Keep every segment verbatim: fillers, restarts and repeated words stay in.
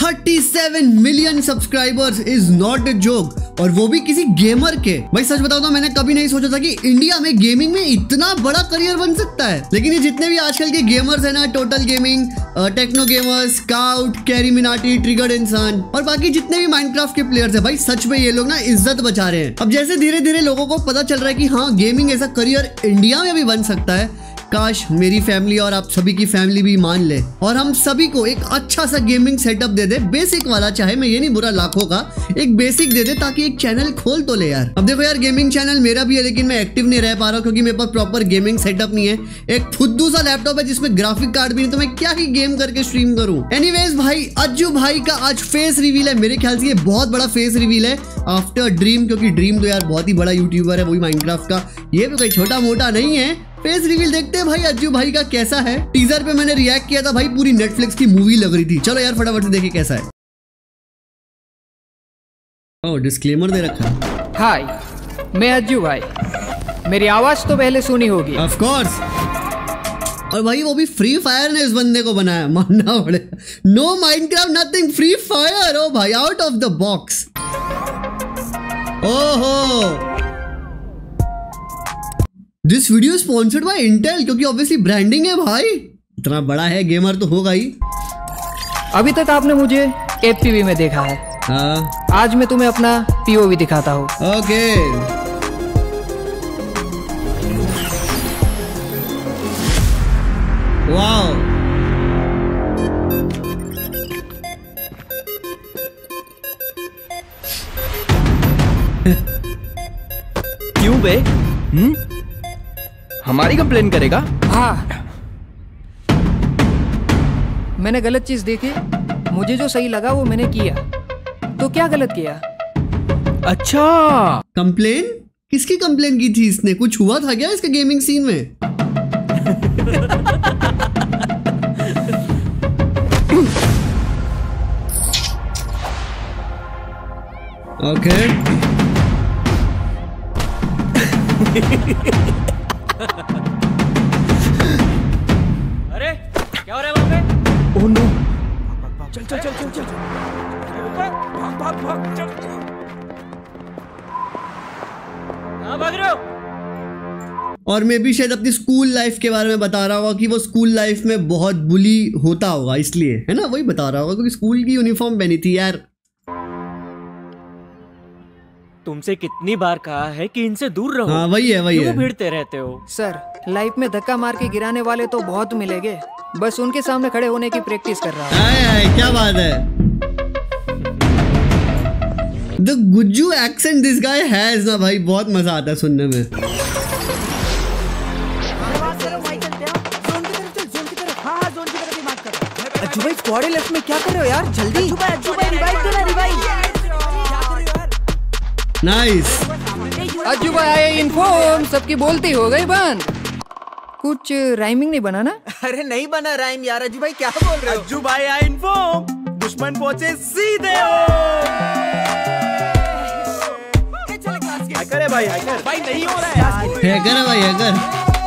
सैंतीस million subscribers is not a joke, और वो भी किसी गेमर के। भाई सच बताओ तो मैंने कभी नहीं सोचा था कि इंडिया में गेमिंग में इतना बड़ा करियर बन सकता है। लेकिन ये जितने भी आजकल के गेमर्स हैं ना, Total Gaming, Techno Gamers, Scout, Carry Minati, Triggered Insaan और बाकी जितने भी माइनक्राफ्ट के प्लेयर्स हैं, भाई सच में ये लोग ना इज्जत बचा रहे हैं। अब जैसे धीरे धीरे लोगों को पता चल रहा है कि हाँ गेमिंग ऐसा करियर इंडिया में भी बन सकता है, काश मेरी फैमिली और आप सभी की फैमिली भी मान ले और हम सभी को एक अच्छा सा गेमिंग सेटअप दे दे, बेसिक वाला, चाहे मैं ये नहीं बुरा लाखों का, एक बेसिक दे दे ताकि एक चैनल खोल तो ले यार। अब देखो यार, गेमिंग चैनल मेरा भी है लेकिन मैं एक्टिव नहीं रह पा रहा क्योंकि मेरे पास प्रॉपर गेमिंग सेटअप नहीं है। एक फुद्दू सा लैपटॉप है जिसमें ग्राफिक कार्ड भी नहीं, तो मैं क्या ही गेम करके स्ट्रीम करूं। एनीवेज भाई, अज्जू भाई का आज फेस रिवील है। मेरे ख्याल से ये बहुत बड़ा फेस रिवील है आफ्टर ड्रीम, क्योंकि ड्रीम तो यार बहुत ही बड़ा यूट्यूबर है, वही माइनक्राफ्ट का। ये भी कोई छोटा मोटा नहीं है। फेस रिवील देखते हैं भाई अज्जू भाई का कैसा है। टीजर पे मैंने रिएक्ट किया था भाई, पूरी नेटफ्लिक्स की मूवी लग रही थी। चलो यार फटाफट से देखिए कैसा है। ओह, डिस्क्लेमर दे रखा है। हाय, मैं अज्जू भाई। मेरी आवाज तो पहले सुनी होगी। Of course. और भाई वो भी फ्री फायर ने इस बंदे को बनाया, मानना पड़ेगा। No Minecraft nothing, Free Fire. ओ भाई, आउट ऑफ द बॉक्स। ओहो, this video sponsored by Intel, क्योंकि ऑब्वियसली ब्रांडिंग है भाई। इतना बड़ा है, गेमर तो होगा ही। अभी तक आपने मुझे एफपीवी में देखा है। हाँ, आज मैं तुम्हें अपना पीओवी दिखाता हूँ। ओके। वाओ, क्यों बे? हम्म? हमारी कंप्लेन करेगा? हाँ, मैंने गलत चीज देखी, मुझे जो सही लगा वो मैंने किया। तो क्या गलत किया? अच्छा, कंप्लेन? किसकी कंप्लेन की थी इसने? कुछ हुआ था क्या इसके गेमिंग सीन में? ओके। अरे क्या हो रहा है वहां पे? ओह नो, चल चल चल चल चल भाग भाग भाग चल। कहाँ भाग रहे हो? और मैं भी शायद अपनी स्कूल लाइफ के बारे में बता रहा होगा कि वो स्कूल लाइफ में बहुत बुली होता होगा, इसलिए है ना, वही बता रहा होगा क्योंकि स्कूल की यूनिफॉर्म पहनी थी यार। तुमसे कितनी बार कहा है कि इनसे दूर रहो। हाँ वही है, वही है। क्यों भिड़ते रहते हो? सर, लाइफ में धक्का मार के गिराने वाले तो बहुत मिलेंगे, बस उनके सामने खड़े होने की प्रैक्टिस कर रहा हूँ। आए आए, क्या बात है। The Gujju accent this guy has ना भाई, बहुत मजा आता है सुनने में। अज्जू भाई, स्क्वाड लेफ्ट में क्या कर रहे हो यार? जल्दी अज्जू भाई, अज्जू भाई रिवाइव करो, रिवाइव। नाइस। अज्जू भाई आए इन्फॉर्म, सबकी बोलती हो गई बंद। कुछ राइमिंग नहीं बना ना? अरे नहीं बना राइम यार। अज्जू भाई क्या बोल रहे हो? अज्जू भाई आए इन्फॉर्म, दुश्मन पहुंचे सीधे। हैकर है भाई, हैकर भाई नहीं हो रहा है। हैकर है भाई, हैकर।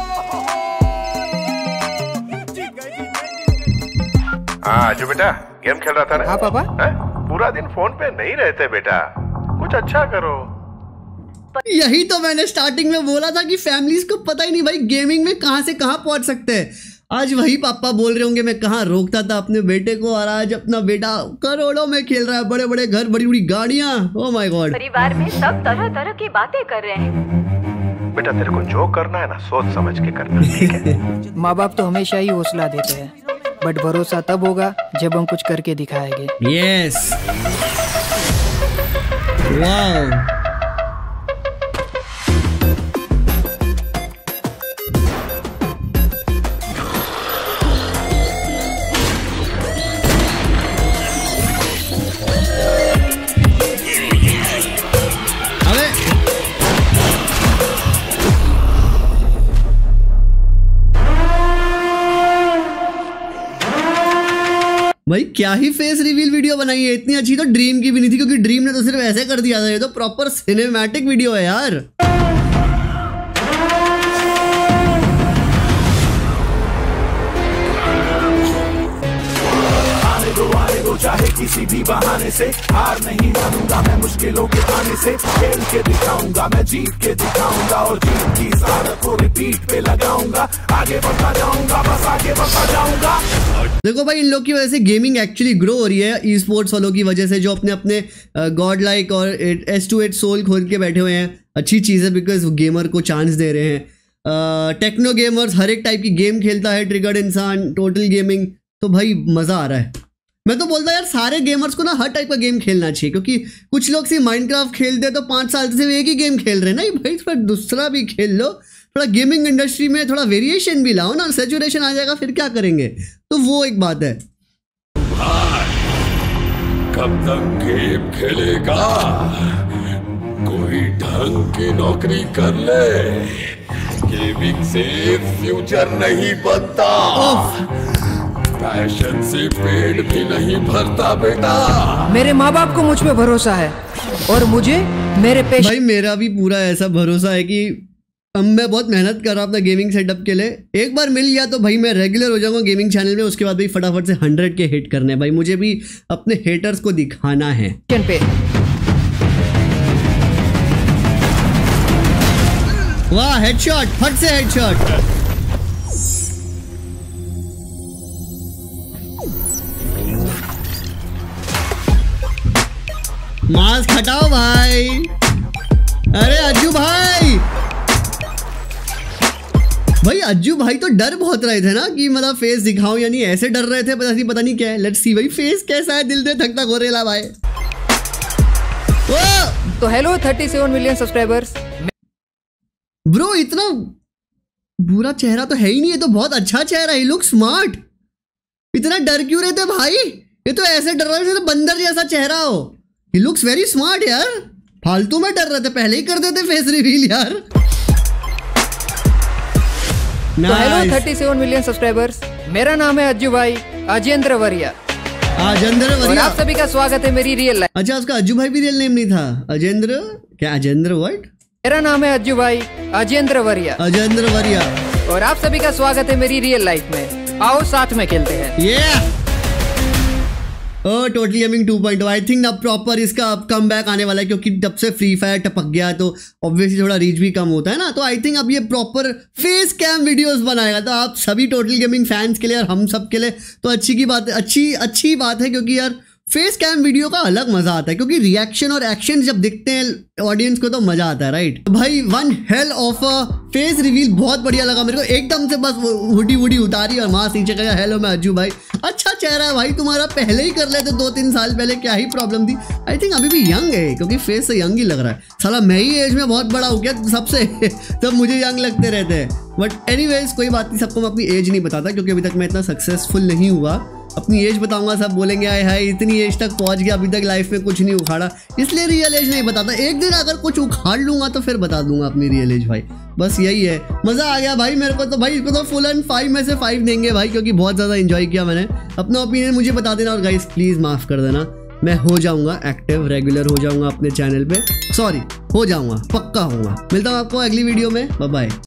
हाँ जो बेटा गेम खेल रहा था ना? हाँ पापा। है? पूरा दिन फोन पे नहीं रहते बेटा, कुछ अच्छा करो। यही तो मैंने स्टार्टिंग में बोला था कि फैमिलीज को पता ही नहीं भाई गेमिंग में कहां से कहां पहुंच सकते हैं। आज वही पापा बोल रहे होंगे मैं कहां रोकता था अपने बेटे को, और आज अपना बेटा करोड़ों में खेल रहा है, बड़े बड़े घर, बड़ी बड़ी गाड़ियां। Oh my God. परिवार में सब तरह तरह की बातें कर रहे हैं। बेटा तेरे को जो करना है ना सोच समझ के करना, ठीक है? माँ बाप तो हमेशा ही हौसला देते हैं, बट भरोसा तब होगा जब हम कुछ करके दिखाएंगे। Yes, wow. भाई क्या ही फेस रिवील वीडियो बनाई है, इतनी अच्छी तो ड्रीम की भी नहीं थी, क्योंकि ड्रीम ने तो सिर्फ ऐसे कर दिया था। ये तो प्रॉपर सिनेमैटिक वीडियो है यार। किसी भी बहाने से हार नहीं मानूंगा मैं मुश्किलों के आने से खेल के दिखाऊंगा मैं जीत के दिखाऊंगा और जीत की आदत को रिपीट पे लगाऊंगा आगे बढ़ता जाऊंगा बस आगे बढ़ता जाऊंगा। देखो भाई इन लोग की वजह से गेमिंग एक्चुअली ग्रो हो रही है ई स्पोर्ट्स वालों की वजह से जो अपने अपने गॉड लाइक और एस टू एट सोल खोल के बैठे हुए हैं। अच्छी चीज़ है बिकॉज गेमर को चांस दे रहे हैं। टेक्नो गेमर्स हर एक टाइप की गेम खेलता है ट्रिगर्ड इंसान टोटल गेमिंग तो भाई मज़ा आ रहा है। मैं तो बोलता यार सारे गेमर्स को ना हर टाइप का गेम खेलना चाहिए क्योंकि कुछ लोग सिर्फ माइनक्राफ्ट खेलते हैं तो पाँच साल से एक ही गेम खेल रहे हैं ना भाई थोड़ा दूसरा भी खेल लो थोड़ा गेमिंग इंडस्ट्री में थोड़ा वेरिएशन भी लाओ ना सैचुरेशन आ जाएगा फिर क्या करेंगे तो वो एक बात है। कब तक गेम खेलेगा कोई ढंग की नौकरी कर ले गेमिंग से फ्यूचर नहीं बनता पैशन से पेट भी नहीं भरता बेटा। मेरे माँ बाप को मुझ पे भरोसा है और मुझे मेरे पेश भाई मेरा भी पूरा ऐसा भरोसा है कि अब मैं बहुत मेहनत कर रहा हूँ अपना गेमिंग सेटअप के लिए एक बार मिल गया तो भाई मैं रेगुलर हो जाऊंगा गेमिंग चैनल में उसके बाद भाई फटाफट से हंड्रेड के हिट करने भाई मुझे भी अपने हेटर्स को दिखाना है। पे वाह हेडशॉट फट से हेडशॉट। मास्क हटाओ भाई। अरे अज्जू भाई भाई अज्जू भाई तो डर बहुत रहे थे ना कि मतलब फेस दिखाऊं या नहीं ऐसे डर रहे थे पता नहीं पता नहीं क्या है। लेट्स सी भाई फेस कैसा है दिल दे धक धक हो रेला भाई। ओ तो हेलो सैंतीस मिलियन सब्सक्राइबर्स। ब्रो इतना बुरा चेहरा तो है ही नहीं ये तो बहुत अच्छा चेहरा है लुक स्मार्ट। इतना डर क्यों रहे थे भाई ये तो ऐसे डर रहे थे तो बंदर जैसा चेहरा हो। ही लुक्स वेरी स्मार्ट यार फालतू में डर रहे थे पहले ही कर देते फेस रिवील यार। तो हेलो सैंतीस मिलियन सब्सक्राइबर्स मेरा नाम है अज्जू भाई अजेंद्र वरिया। अजेंद्र वरिया आप सभी का स्वागत है मेरी रियल लाइफ। अच्छा उसका अज्जू भाई भी रियल नेम नहीं था अजेंद्र क्या अजेंद्र व्हाट। मेरा नाम है अज्जू भाई अजेंद्र वरिया अजेंद्र वरिया और आप सभी का स्वागत है मेरी रियल लाइफ में। आओ साथ में खेलते हैं। yeah! Oh Total Gaming two point O I think अब प्रॉपर इसका अब कम बैक आने वाला है क्योंकि जब से फ्री फायर टपक गया तो ऑब्वियसली थोड़ा रीच भी कम होता है ना तो आई थिंक अब ये प्रॉपर फेस कैम वीडियोस बनाएगा तो आप सभी टोटल गेमिंग फैंस के लिए और हम सब के लिए तो अच्छी की बात है अच्छी अच्छी बात है क्योंकि यार फेस कैम वीडियो का अलग मजा आता है क्योंकि रिएक्शन और एक्शन जब दिखते हैं ऑडियंस को तो मजा आता है राइट। भाई one hell of a face reveal बहुत बढ़िया लगा मेरे को एकदम से बस हुडी वुडी उतारी और मास्क नीचे कहा हेलो मैं अज्जू भाई अच्छा चेहरा है भाई तुम्हारा पहले ही कर लेते दो तीन साल पहले क्या ही प्रॉब्लम थी। आई थिंक अभी भी यंग है क्योंकि फेस से यंग ही लग रहा है साला मैं ही एज में बहुत बड़ा हो गया सबसे तब मुझे यंग लगते रहते हैं बट एनीवेज कोई बात नहीं सबको मैं अपनी एज नहीं बताता क्योंकि अभी तक मैं इतना सक्सेसफुल नहीं हुआ। अपनी एज बताऊंगा सब बोलेंगे आए हाय इतनी एज तक पहुंच गया अभी तक लाइफ में कुछ नहीं उखाड़ा इसलिए रियल एज नहीं बताता। एक दिन अगर कुछ उखाड़ लूंगा तो फिर बता दूंगा अपनी रियल एज भाई बस यही है। मज़ा आ गया भाई मेरे को तो भाई इसको तो फुल एंड फाइव में से फाइव देंगे भाई क्योंकि बहुत ज़्यादा इंजॉय किया मैंने। अपना ओपिनियन मुझे बता देना और गाइस प्लीज़ माफ़ कर देना मैं हो जाऊंगा एक्टिव रेगुलर हो जाऊंगा अपने चैनल पे सॉरी हो जाऊंगा पक्का होऊंगा। मिलता हूँ आपको अगली वीडियो में बाय बाय।